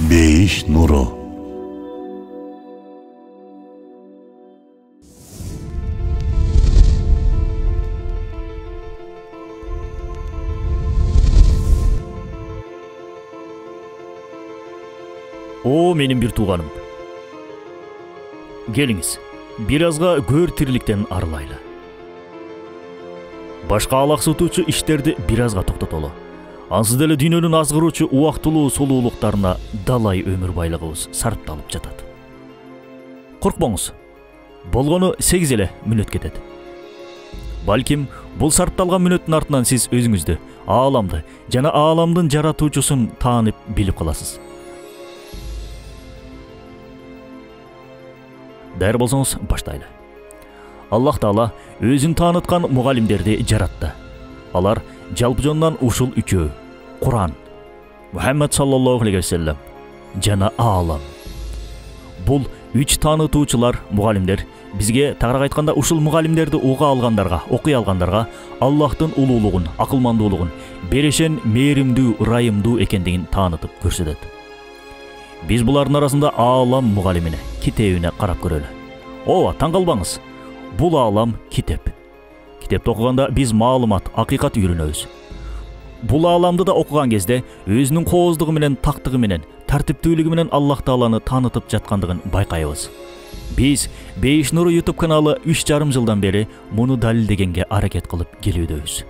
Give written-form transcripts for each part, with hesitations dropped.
Бейиш нуру. О, менин бир тууганым. Келиңиз, бир азга көр тирликтен арылайлы. Башка алаксытуучу иштерди бир азга токтотолу. Ансыз деле дүйнөнүн азгыруучу убактылуу сулуулуктарына далай өмүр байлыгыбыз сарпталып жатат. Коркпоңуз. Болгону 8 эле мүнөт кетет. Балким, бул сарпталган мүнөттүн артынан сиз өзүңүздү, ааламды жана ааламдын жаратуучусун таанып билип каласыз. Даяр болсоңуз, баштайлы. Аллах Таала өзүн тааныткан мугалимдерди жаратты. Алар жалпы жонунан ушул үчөө: Куран, Мухаммад саллаллаху алейхи ва саллям жана аалам. Бул үч таанытуучулар, мугалимдер бизге тагыраак айтканда ушул мугалимдерди уга алгандарга, окуй алгандарга Аллахтын улуулугун, акылмандуулугун, берешен, мээримдүү, ырайымдуу экендигин таанытып көрсөтөт. Биз булардын арасында аалам мугалимине, китебине карап көрөлү. Ооба, таң калбаңыз. Бул аалам китеп. Китепти окуганда биз маалымат, акыйкат үйрөнөбүз. Бул ааламды да окуган кезде өзүнүн кооздугу менен, тактыгы менен, тартиптүүлүгү менен Аллах Тааланы таанытып жаткандыгын байкайбыз. Биз Бейиш Нуру YouTube каналы 3,5 жылдан бери муну далилдегенге аракет кылып келүүдөбүз.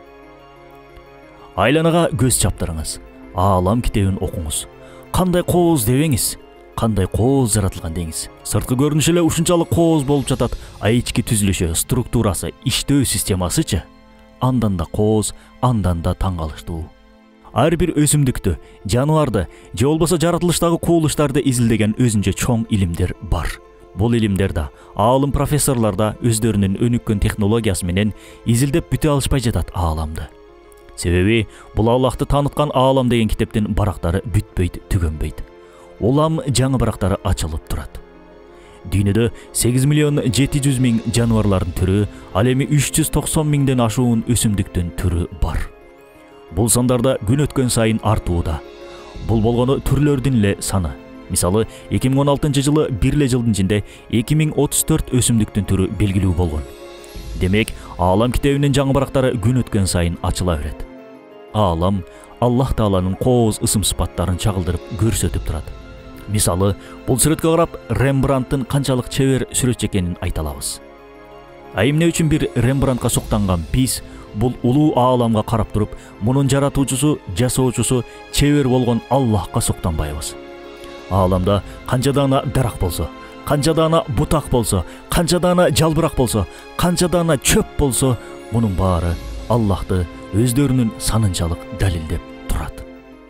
Айланага көз чаптырыңыз. Аалам китебин окуңуз. Кандай кооз дебеңиз, кандай кооз жаратылган деңиз. Сырткы көрүнүшү эле ушунчалык кооз болуп жатат, а ички түзүлүшү, структурасы, иштөө системасычы андан да кооз, андан да таң калыштуу. Ар бир өсүмдүктү, жаныбарды, же болбосо жаратылыштагы кубулуштарды изилдеген өзүнчө чоң илимдер бар. Бул илимдер да, аалым профессорлор да өздөрүнүн өнүккөн технологиясы менен изилдеп бүтө алышпай жатат ааламды. Себеби бул Аллахты тааныткан аалам деген китептин барактары бүтпөйт, түгөнбөйт. Улам жаңы барактары ачылып турат. Дүйнөдө 8.700.000 жаныбарлардын түрү, ал эми 390.000ден ашуун өсүмдүктүн түрү бар. Бул сандарда күн өткөн сайын артууда. Бул болгону түрлөрдүн эле саны. Мисалы, 2016 жылы бир эле жылдын ичинде 2034 өсүмдүктүн түрү белгилүү болгон. Демек, аалам китебинин жаңы барактары күн өткөн сайын ачыла берет. Аалам Аллах Тааланын кооз ысым сыпаттарын чагылдырып көрсөтүп турат. Мисалы, бул сүрөткө карап Рембрандттын канчалык чебер сүрөтчү экенин айта алабыз. А эмне үчүн бир Рембрандтка суктанган биз бул улуу ааламга карап туруп, мунун жаратуучусу, жасоочусу, чебер болгон Аллахка суктанбайбыз? Ааламда канча даана дарак болсо, канча даана бутак болсо, канча даана жалбырак болсо, канча даана чөп болсо, мунун баары Аллахты өздөрүнүн санынчалык далилдеп турат.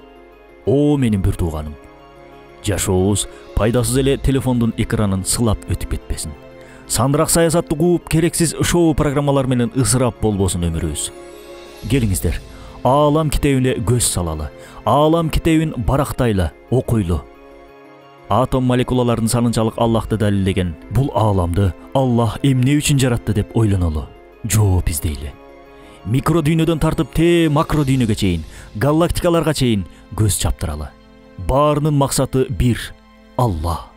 О, менин бир тууганым. Жашообуз пайдасыз эле телефондун экранын сылап өтүп кетпесин. Сандыраак саясатты кууп, керексиз шоу программалар менен ысырап болбосун өмүрүбүз. Келиңиздер, аалам китебине көз салалы. Аалам китебин барактайлы, окуйлу. Атом молекулаларынын санынчалык Аллахты далилдеген бул ааламды Аллах эмне үчүн жаратты деп ойлонолу. Жооп издейли. Микро дүйнөдөн тартып макро дүйнөгө чейин, галактикаларга чейин көз чаптыралы. Баарынын максаты бир: Аллах.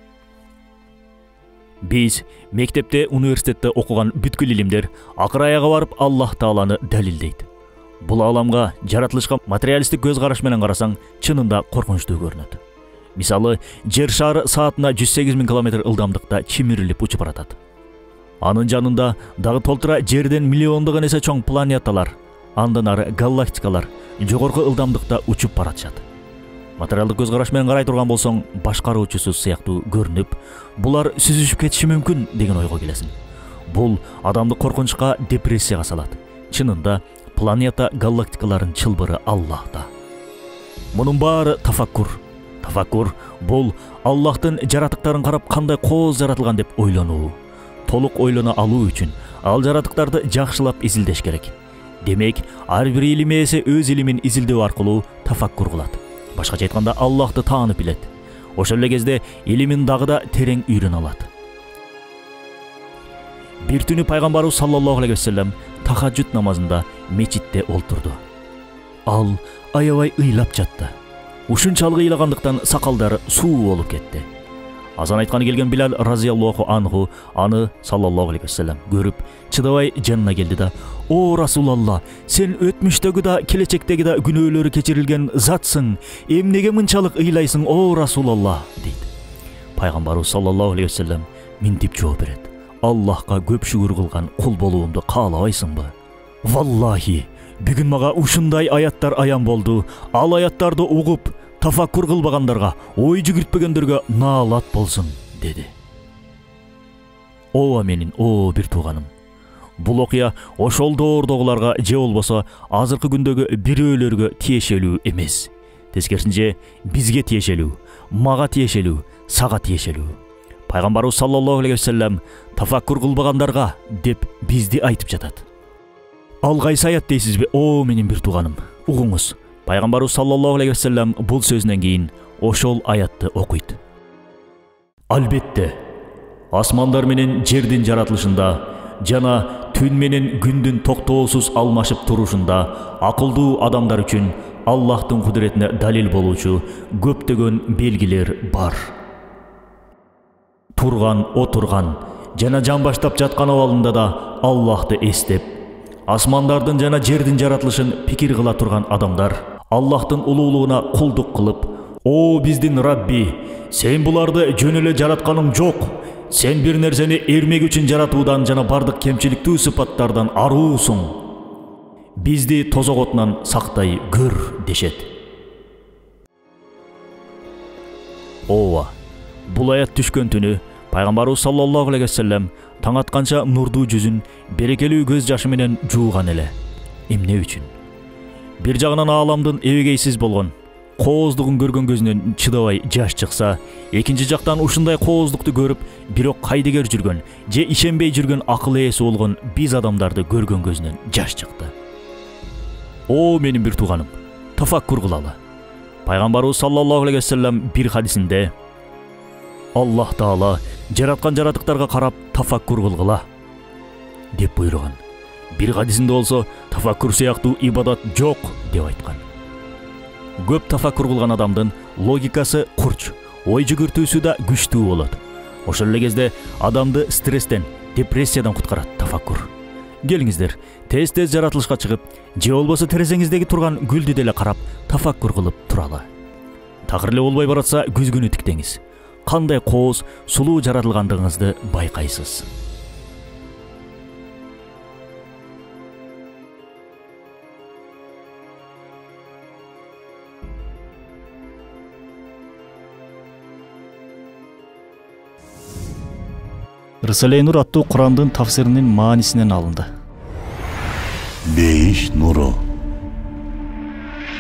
Биз мектепте, университетте окуган бүткүл илимдер акыр аяга барып Аллах Тааланы далилдейт. Бул ааламга, жаратылышка материалисттик көз караш менен карасаң, чынында коркунучтуу көрүнөт. Мисалы, жер шары саатына 108.000 км ылдамдыкта чимирилип учуп баратат. Анын жанында дагы толтура жерден миллиондогон эсе чоң планеталар, андан ары галактикалар жогорку ылдамдыкта учуп баратышат. Материалдык көз караш менен карай турган болсоң, башкаруучусу сыяктуу көрүнүп, булар сүзүшүп кетиши мүмкүн деген ойго келесиң. Бул адамды коркунучка, депрессияга салат. Чынында планета, галактикалардын чылбыры Аллахта. Мунун баары тафаккур. Тафаккур бул Аллахтын жаратыктарын карап кандай кооз жаратылган деп ойлонуу. Толук ойлоно алуу үчүн ал жаратыктарды жакшылап изилдеш керек. Демек, ар бир илим ээси өз илимин изилдөө аркылуу тафаккур кылат. Башкача айтканда, Аллахты таанып билет. Ошол эле кезде илимин дагы да терең үйрөнө алат. Бир түнү пайгамбарыбыз саллаллаху алейхи ва саллям тахаджуд намазында мечитте олтурду. Ал аябай ыйлап жатты. Ушунчалык ыйлагандыктан сакалдары суу болуп кетти. Азан айтканы келген Билал разияллаху анху аны саллаллаху алейхи вассалам көрүп, чыдабай жанына келди да: "О Расулалла, сен өтмүштөгү да, келечектеги да күнөөлөрү кечирилген затсың. Эмнеге мынчалык ыйлайсың, о Расулалла?" дейт. Пайгамбарыбыз саллаллаху алейхи вассалам минтип жооп берет: "Аллахка көп шүгүр кылган кул болуумду каалабайсыңбы? Валлахи, бүгүн мага ушундай аяттар аян болду. Ал аяттарды угуп, тафаккур кылбагандарга, ой жүгүртпөгөндөргө наалат болсун" деди. Ооба менин о бир тууганым. Бул окуя ошол доордогуларга же болбосо азыркы күндөгү бирөөлөргө тиешелүү эмес. Тескерисинче бизге тиешелүү, мага тиешелүү, сага тиешелүү. Пайгамбарыбыз саллаллаху алейхи вассалам тафаккур кылбагандарга деп бизди айтып жатат. Ал кайсы аят дейсизби, о менин бир тууганым? Угуңуз. Пайгамбарыбыз саллаллаху алейхи вассалам бул сөзүнөн кийин ошол аятты окуйт. Албетте, асмандар менен жердин жаратылышында жана түн менен күндүн токтоосуз алмашып турушунда акылдуу адамдар үчүн Аллахтын кудуретине далил болуучу көптөгөн белгилер бар. Турган, отурган жана жан баштап жаткан абалында да Аллахты эстеп, асмандардын жана жердин жаратылышын пикир кыла турган адамдар Аллахтын улуулугуна кулдук кылып: "О биздин Рабби, сен буларды жөн эле жаратканың жок. Сен бир нерсени эрмек үчүн жаратуудан жана бардык кемчиликтүү сыпаттардан аруусуң. Бизди тозок отунан сактай көр" дешет. Ооба, бул аят түшкөн түнү Пайгамбарыбыз саллаллаху алейхи вассалам таң атканча нурдуу жүзүн берекелүү көз жашы менен жууган эле. Эмне үчүн? Бир жагынан ааламдын эбегейсиз болгон кооздугун көргөн көзүнөн чыдабай жаш чыкса, экинчи жактан ушундай кооздукту көрүп, бирок кайдыгер жүргөн же ишенбей жүргөн акыл ээси болгон биз адамдарды көргөн көзүнөн жаш чыкты. О менин бир тууганым, тафаккур кылалы. Пайгамбарыбыз саллаллаху алейхи вассалам бир хадисинде: "Аллах Таала жараткан жаратыктарга карап тафаккур кылгыла" деп буйруган. Бир хадисинде болсо тафаккур сыяктуу ибадат жок деп айткан. Көп тафаккур кылган адамдын логикасы курч, ой жүгүртүүсү да күчтүү болот. Ошол эле кезде адамды стресстен, депрессиядан куткарат тафаккур. Келиңиздер, тез-тез жаратылышка чыгып, же болбосо терезеңиздеги турган гүлдү деле карап, тафаккур кылып туралы. Такыр эле болбой баратса күзгүнү тиктеңиз. Кандай кооз, сулуу жаратылгандыгыңызды байкайсыз. Рисале-и Нур аттуу Курандын тафсиринин маанисинен алынды. Бейиш нуру.